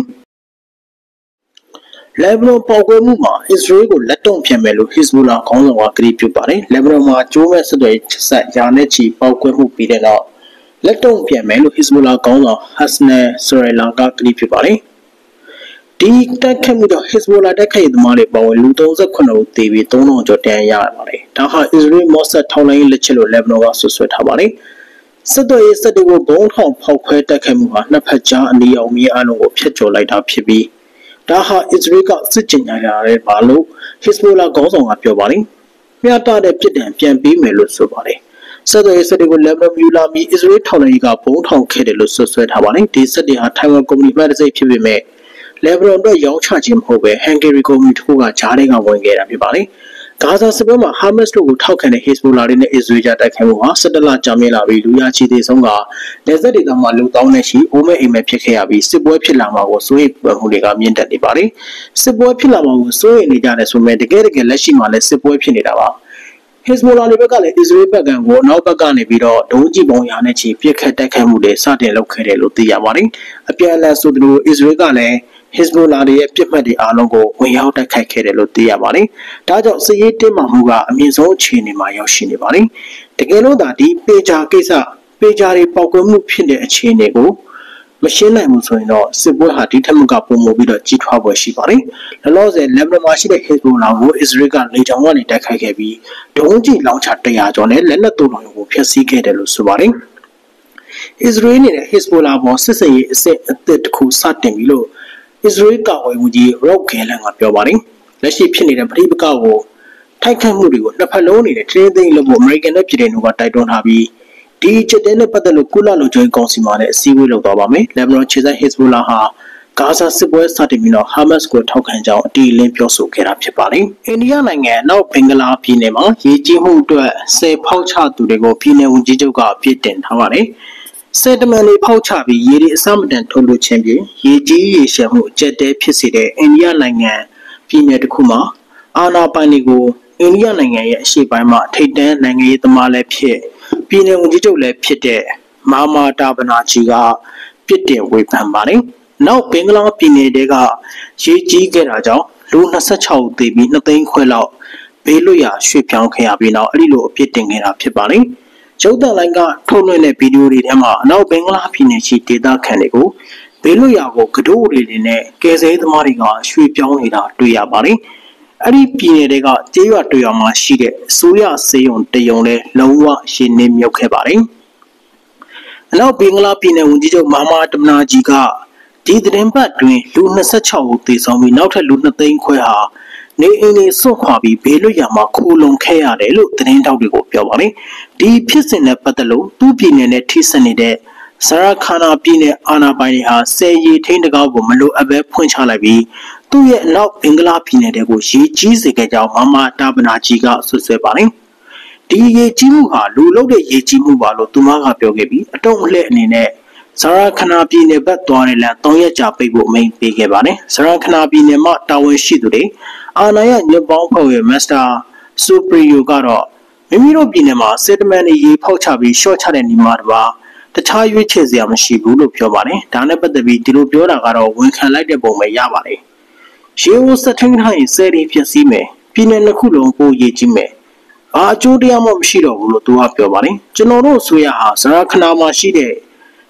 ။ Lebanon ပေါက်ကွဲမှုမှာအစ္စရေးကိုလက်တုံ့ပြန်မယ်လို့ Hezbollah ခေါင်းဆောင်ကကတိပြုပါတယ်။ Lebanon မှာကျိုးမဲ့ဆက်သွယ်ဆက်ရာနဲ့ချီပေါက်ကွဲမှုပြီးတဲ့နောက်လက်တုံ့ပြန်မယ်လို့ Hezbollah ခေါင်းဆောင် Hassan Nasrallah ကကတိပြုပါတယ်။ဒီတိုက်ခိုက်မှုကြောင့် Hezbollah တိုက်ခိုက်ရေးသမားတွေပေါ်ဝင်လူသုံးဆယ့်ခုနှစ်ဦးသေပြီးသုံးထောင်ကျော်ဒဏ်ရာရပါတယ်။ဒါဟာ Israel Mossad ထောက်လှမ်းရေးလက်ချက်လို့ Lebanon ကဆွဆွဲထားပါတယ်။စစ်တပ်ရေးစစ်တွေကိုဘုံထောင်ဖောက်ခွဲတိုက်ခိုက်မှုဟာနှစ်ဖက်ကြားအနီအောင်မြေအလုံးကိုဖျက်ကျော်လိုက်တာဖြစ်ပြီးဒါဟာ Israel ကစစ်ကြင်ညာရတဲ့ဘာလို့ Hezbollah ခေါင်းဆောင်ကပြောပါတယ်။မျှတတဲ့ပြည်တံပြန်ပေးမယ်လို့ဆိုပါတယ်။စစ်တပ်ရေးစစ်တွေကို Lebanon မြူလာမီ Israel ထောက်လှမ်းရေးကဘုံထောင်ခဲ့တယ်လို့ဆွဆွဲထားပါတယ်။ဒီစစ်တွေဟာ Taiwan ကုမ္ပဏီမှတ်တစိဖြစ်ပေမဲ့Lebanon အတွက်ရောင်းချခြင်းမဟုတ်ပဲ Hungary ကုမ္ပဏီတစ်ခုကဂျားတွေကဝင်ခဲ့တာဖြစ်ပါတယ်။ဂါဇာစစ်ပွဲမှာ Hamas တို့ကိုထောက်ခံတဲ့ Hezbollah တွေနဲ့ Israel ကြားတိုက်ခိုက်မှုဟာ၁၁လကြာမြင့်လာပြီးလူရချီသေးဆုံးကလက်ဆက်ဒေသမှာလူတောင်းနဲ့ရှိအိုးမဲ့အိမ်မဲ့ဖြစ်ခဲ့ရပြီးစစ်ပွဲဖြစ်လာမှာကိုစိုးရိမ်မှုတွေကမြင့်တက်နေပါတယ်။စစ်ပွဲဖြစ်လာမှာကိုစိုးရိမ်နေကြတယ်ဆိုပေမဲ့တကယ်တကယ်လက်ရှိမှာလည်းစစ်ပွဲဖြစ်နေတာပါ။ Hezbollah တွေဘက်ကလည်း Israel ဘက်ကကိုနောက်ဘက်ကနေပြီးတော့ဒုံးကျည်ပုံရာနဲ့ချီပြစ်ခတ်တိုက်ခိုက်မှုတွေစတင်လုပ်ခဲ့တယ်လို့သိရပါတယ်။အပြန်အလှန်ဆိုသလို Israel ကလည်းHezbollah တွေရဲ့ပြစ်မှတ်တွေအားလုံးကိုဝင်ရောက်တိုက်ခိုက်ခဲ့တယ်လို့သိရပါတယ်။ဒါကြောင့်စစ်ရေးတင်းမာမှုကအမြင့်ဆုံးအခြေအနေမှာရောက်ရှိနေပါတယ်။တကယ်လို့သာဒီပေဂျာကိစ္စပေဂျာတွေပေါက်ကွဲမှုဖြစ်တဲ့အခြေအနေကိုမရှင်းနိုင်ဘူးဆိုရင်တော့စစ်ပွဲဟာဒီထက်မကပုံမှုပြီးတော့ကြီးထွားပွဲရှိပါတယ်။လောလောဆယ် Lebanon မှာရှိတဲ့ Hezbollah ကို Israel ကလေကြောင်းကနေတိုက်ခိုက်ခဲ့ပြီးဒုံးကျည်လောင်ချတရာကျော်နဲ့လက်နက်သုံးလုံးကိုဖျက်ဆီးခဲ့တယ်လို့ဆိုပါတယ်။ Israel နဲ့ Hezbollah ပေါ်စစ်စင်ရေးအစစ်အသစ်တစ်ခုစတင်ပြီးလို့Israel ကာကွယ်မှုကြီး Rob Gallant ကပြောပါတယ်။လက်ရှိဖြစ်နေတဲ့ပြည်ပကောက်ကိုထိုက်ခတ်မှုတွေကိုနှစ်ဖက်လုံးနေတဲ့တင်းသိမ်းလို့ American နဲ့ပြည်ထောင်စုကတိုက်တွန်းထားပြီးဒီချက်တဲ့နဲ့ပတ်သက်လို့ကုလလုံခြုံရေးကောင်စီမှာလည်းအစည်းအဝေးလုပ်သွားပါမယ်။ Lebanon ခြေဆိုင် Hezbollah ဟာဂါဇာစစ်ပွဲစတင်ပြီးတော့ Hamas ကိုထောက်ခံကြောင်းအတီးအလင်းပြောဆိုခဲ့တာဖြစ်ပါတယ်။အိန္ဒိယနိုင်ငံနောက်ဘင်္ဂလားပြည်နယ်မှာရေကြီးမှုအတွက်ဆယ်ဖောက်ချသူတွေကိုပြည်နယ်ဝန်ကြီးချုပ်ကအပြစ်တင်ထားပါတယ်။စစ်တမန်တွေဖောက်ချပြီးရေဒီအစမတန်ထုတ်လွှတ်ခြင်းဖြင့်ရေကြီးရေရှမ်းမှုအကျက်တဲဖြစ်စေတဲ့အိန္ဒိယနိုင်ငံပြည်နယ်တစ်ခုမှာအာဏာပိုင်တွေကိုအိန္ဒိယနိုင်ငံရဲ့အရှေ့ပိုင်းမှာထိပ်တန်းနိုင်ငံရေးသမားလည်းဖြစ်ပြည်နယ်ဝန်ကြီးချုပ်လည်းဖြစ်တဲ့မာမာတာဘနာဂျီကပြစ်တင်ဝေဖန်ပါတယ်။နောက်ဘင်္ဂလားပြည်နယ်တဲကရေကြီးခဲ့တာကြောင့်လူ၂၆ဦးသေပြီးနှစ်သိန်းခွဲလောက်ဘေးလွတ်ရာရွှေ့ပြောင်းခဲ့ရပြီးနောက်အဲ့ဒီလိုအပြစ်တင်ခဲ့တာဖြစ်ပါတယ်။ကျုပ်တန်လိုင်းကထုတ်လွှင့်တဲ့ဗီဒီယိုတွေထဲမှာအနောက်ဘင်္ဂလားပြည်နယ်ရှိဒေသခံတွေကိုဘေးလွတ်ရာကိုကတိုးတွေတွေနဲ့ကယ်ဆယ်ရေးသမားတွေကရွှေ့ပြောင်းနေတာတွေ့ရပါတယ်။အဲ့ဒီပြည်နယ်တွေကကျေးရွာတွေရွာမှာရှိတဲ့အစိုးရစေယုံတယုံလဲလုံးဝရှင်းနေမြုပ်ခဲ့ပါတယ်။အနောက်ဘင်္ဂလားပြည်နယ်ဝန်ကြီးချုပ်မာမာတမနာဂျီကဒီသတင်းပတ်တွင်လူ၂၆ဦးသေဆုံးပြီးနောက်ထပ်လူ၂သိန်းခွဲဟာနေအိမ်တွေစွန့်ခွာပြီးဘေးလွတ်ရာမှာခိုလုံခဲ့ရတယ်လို့သတင်းတောက်တွေကိုပြောပါတယ်။ဒီဖြစ်စဉ်နဲ့ပတ်သက်လို့သူ့ပြည်နယ်နဲ့ထိစပ်နေတဲ့ဆရာခါနာပြည်နယ်အာဏာပိုင်တွေဟာဆယ်ရီထိန်းတကောက်ကိုမလိုအပ်ပဲဖွင့်ချလိုက်ပြီးသူ့ရဲ့အနောက်ဘင်္ဂလားပြည်နယ်တွေကိုရေကြီးစေခဲ့ကြောင်းမာမာတာဘနာဂျီကဆွဆွဲပါတယ်။ဒီရေကြီးမှုဟာလူလုံးတဲ့ရေကြီးမှုပါလို့သူမကပြောခဲ့ပြီးအတုံးအလှည့်အနေနဲ့ဆရာခနာပြည်နယ်ဘက်သွားတဲ့လမ်း၃ရက်ကြာပိတ်ဖို့အမိန့်ပေးခဲ့ပါတယ်။ဆရာခနာပြည်နယ်မှာတာဝန်ရှိသူတွေအာဏာရညွန့်ပေါင်းဖွဲ့ရဲ့မစ္စတာဆူပရီယိုကတော့မိမိတို့ပြည်နယ်မှာစစ်တမန်တွေရေဖောက်ချပြီးရှော့ချတဲ့နေမှာတပါတခြားရွေးချယ်စရာမရှိဘူးလို့ပြောပါတယ်။ဒါနဲ့ပတ်သက်ပြီးဒီလိုပြောတာကတော့ဝန်ခံလိုက်တဲ့ပုံပဲရပါတယ်။ရေဦးစထင်းထိုင်းဆယ်ရီဖြစ်စီမယ်ပြည်နယ်နှစ်ခုလုံးပိုရေကြီးမယ်။ဘာအကျိုးတရားမှမရှိတော့ဘူးလို့သူကပြောပါတယ်။ကျွန်တော်တို့ဆိုရဟာဆရာခနာမှာရှိတဲ့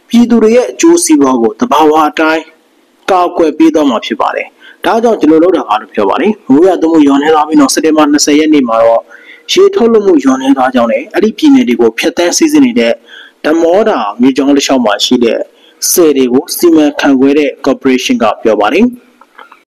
ပြည်သူတွေရဲ့အကျိုးစီးပွားကိုတဘာဝအတိုင်းကာကွယ်ပေးတော့မှာဖြစ်ပါတယ်။ဒါကြောင့်ကျွန်တော်တို့တော့အားလို့ပြောပါတယ်။မိုးရသွန်းမှုညွန်နေလာပြီးတော့စက်တင်ဘာ၂၀ရက်နေ့မှာတော့ရေထုတ်လွှတ်မှုညွန်နေသွားကြောင်းနဲ့အဲ့ဒီပြည်နယ်တွေကိုဖျက်ဆီးစီးစဉ်နေတဲ့ဓမောတာမြေကြောင်းတစ်လျှောက်မှာရှိတဲ့ဆယ်တွေကိုစီမံခန့်ခွဲတဲ့ corporation ကပြောပါတယ်။